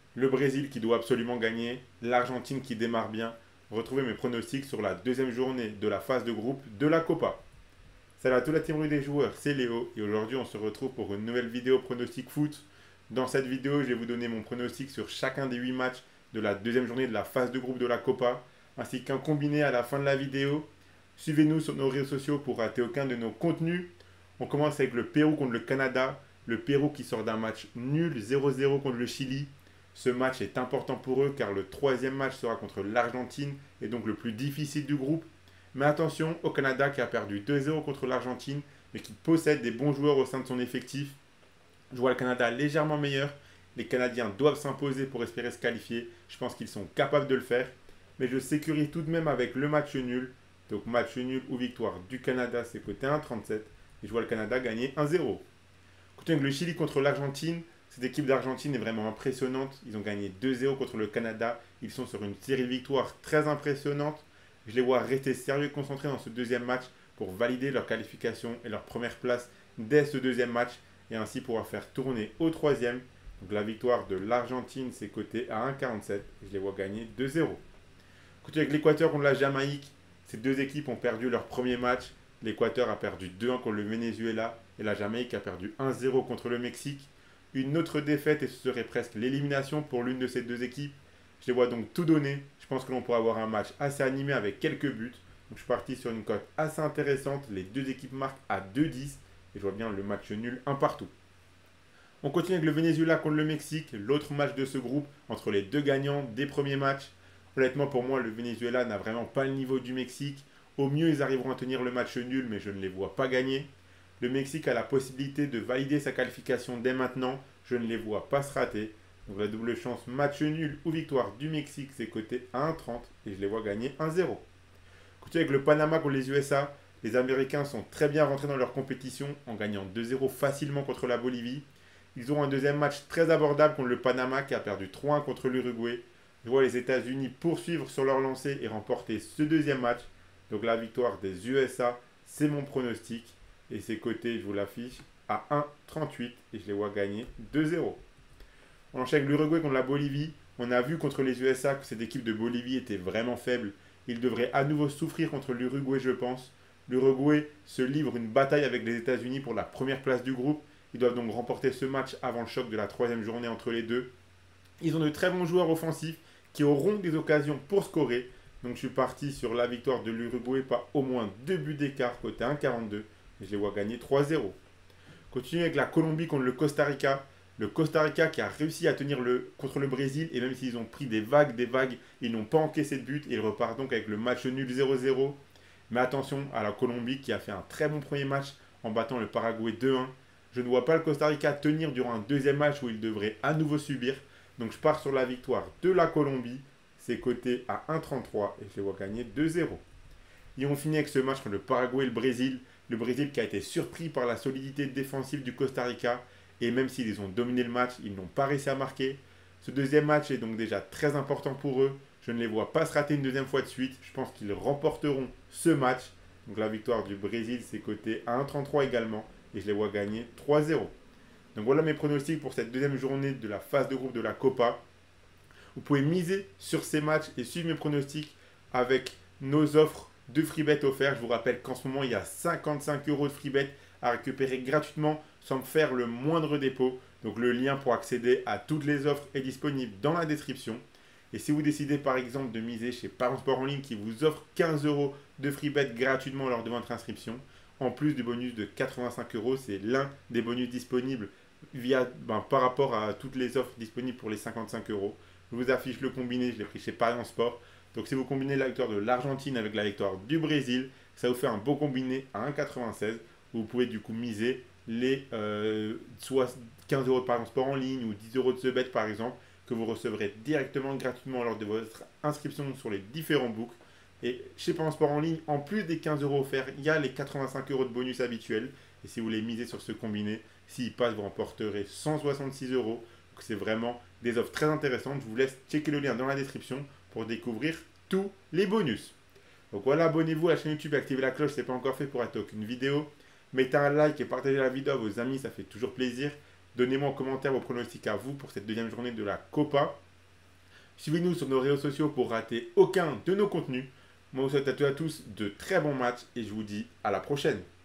Le Brésil qui doit absolument gagner, l'Argentine qui démarre bien. Retrouvez mes pronostics sur la deuxième journée de la phase de groupe de la Copa. Salut à toute la team rue des joueurs, c'est Léo et aujourd'hui on se retrouve pour une nouvelle vidéo pronostic foot. Dans cette vidéo, je vais vous donner mon pronostic sur chacun des 8 matchs de la deuxième journée de la phase de groupe de la Copa, ainsi qu'un combiné à la fin de la vidéo. Suivez-nous sur nos réseaux sociaux pour rater aucun de nos contenus. On commence avec le Pérou contre le Canada. Le Pérou qui sort d'un match nul 0-0 contre le Chili. Ce match est important pour eux car le troisième match sera contre l'Argentine et donc le plus difficile du groupe. Mais attention au Canada qui a perdu 2-0 contre l'Argentine mais qui possède des bons joueurs au sein de son effectif. Je vois le Canada légèrement meilleur. Les Canadiens doivent s'imposer pour espérer se qualifier. Je pense qu'ils sont capables de le faire. Mais je sécurise tout de même avec le match nul. Donc match nul ou victoire du Canada, c'est côté 1,37. Et je vois le Canada gagner 1-0. Côté le Chili contre l'Argentine, cette équipe d'Argentine est vraiment impressionnante. Ils ont gagné 2-0 contre le Canada. Ils sont sur une série de victoires très impressionnante. Je les vois rester sérieux et concentrés dans ce deuxième match pour valider leur qualification et leur première place dès ce deuxième match et ainsi pouvoir faire tourner au troisième. Donc la victoire de l'Argentine, c'est coté à 1,47 et je les vois gagner 2-0. Côté avec l'Équateur contre la Jamaïque, ces deux équipes ont perdu leur premier match. L'Équateur a perdu 2-1 contre le Venezuela et la Jamaïque a perdu 1-0 contre le Mexique. Une autre défaite et ce serait presque l'élimination pour l'une de ces deux équipes. Je les vois donc tout donner. Je pense que l'on pourra avoir un match assez animé avec quelques buts. Donc je suis parti sur une cote assez intéressante. Les deux équipes marquent à 2-10 et je vois bien le match nul un partout. On continue avec le Venezuela contre le Mexique, l'autre match de ce groupe entre les deux gagnants des premiers matchs. Honnêtement, pour moi, le Venezuela n'a vraiment pas le niveau du Mexique. Au mieux, ils arriveront à tenir le match nul, mais je ne les vois pas gagner. Le Mexique a la possibilité de valider sa qualification dès maintenant. Je ne les vois pas se rater. Donc la double chance match nul ou victoire du Mexique, c'est coté à 1,30 et je les vois gagner 1-0. Côté avec le Panama contre les USA, les Américains sont très bien rentrés dans leur compétition en gagnant 2-0 facilement contre la Bolivie. Ils ont un deuxième match très abordable contre le Panama qui a perdu 3-1 contre l'Uruguay. Je vois les États-Unis poursuivre sur leur lancée et remporter ce deuxième match. Donc la victoire des USA, c'est mon pronostic. Et c'est coté, je vous l'affiche, à 1,38 et je les vois gagner 2-0. On enchaîne l'Uruguay contre la Bolivie. On a vu contre les USA que cette équipe de Bolivie était vraiment faible. Ils devraient à nouveau souffrir contre l'Uruguay, je pense. L'Uruguay se livre une bataille avec les États-Unis pour la première place du groupe. Ils doivent donc remporter ce match avant le choc de la troisième journée entre les deux. Ils ont de très bons joueurs offensifs qui auront des occasions pour scorer. Donc je suis parti sur la victoire de l'Uruguay par au moins 2 buts d'écart côté 1,42. Et je les vois gagner 3-0. Continue avec la Colombie contre le Costa Rica. Le Costa Rica qui a réussi à tenir contre le Brésil et même s'ils ont pris des vagues, ils n'ont pas encaissé de but et ils repartent donc avec le match nul 0-0. Mais attention à la Colombie qui a fait un très bon premier match en battant le Paraguay 2-1. Je ne vois pas le Costa Rica tenir durant un deuxième match où il devrait à nouveau subir. Donc je pars sur la victoire de la Colombie. C'est coté à 1,33 et je les vois gagner 2-0. Et on finit avec ce match entre le Paraguay et le Brésil. Le Brésil qui a été surpris par la solidité défensive du Costa Rica. Et même s'ils ont dominé le match, ils n'ont pas réussi à marquer. Ce deuxième match est donc déjà très important pour eux. Je ne les vois pas se rater une deuxième fois de suite. Je pense qu'ils remporteront ce match. Donc la victoire du Brésil, c'est coté à 1,33 également. Et je les vois gagner 3-0. Donc voilà mes pronostics pour cette deuxième journée de la phase de groupe de la Copa. Vous pouvez miser sur ces matchs et suivre mes pronostics avec nos offres de freebet offerts. Je vous rappelle qu'en ce moment, il y a 55 € de freebet à récupérer gratuitement sans me faire le moindre dépôt. Donc le lien pour accéder à toutes les offres est disponible dans la description. Et si vous décidez par exemple de miser chez Paris Sport en ligne qui vous offre 15 € de freebet gratuitement lors de votre inscription, en plus du bonus de 85 €, c'est l'un des bonus disponibles par rapport à toutes les offres disponibles pour les 55 €. Je vous affiche le combiné, je l'ai pris chez Paris en Sport. Donc si vous combinez la victoire de l'Argentine avec la victoire du Brésil, ça vous fait un beau combiné à 1,96. Vous pouvez du coup miser les soit 15 € de Paris en Sport en ligne ou 10 € de ce bet par exemple, que vous recevrez directement gratuitement lors de votre inscription sur les différents books. Et chez Paris en Sport en ligne, en plus des 15 € offerts, il y a les 85 € de bonus habituels. Et si vous voulez miser sur ce combiné, s'il passe, vous remporterez 166 €. Donc c'est vraiment des offres très intéressantes. Je vous laisse checker le lien dans la description pour découvrir tous les bonus. Donc voilà, abonnez-vous à la chaîne YouTube et activez la cloche si ce n'est pas encore fait pour rater aucune vidéo. Mettez un like et partagez la vidéo à vos amis, ça fait toujours plaisir. Donnez-moi en commentaire vos pronostics à vous pour cette deuxième journée de la Copa. Suivez-nous sur nos réseaux sociaux pour rater aucun de nos contenus. Moi, je vous souhaite à tous de très bons matchs et je vous dis à la prochaine.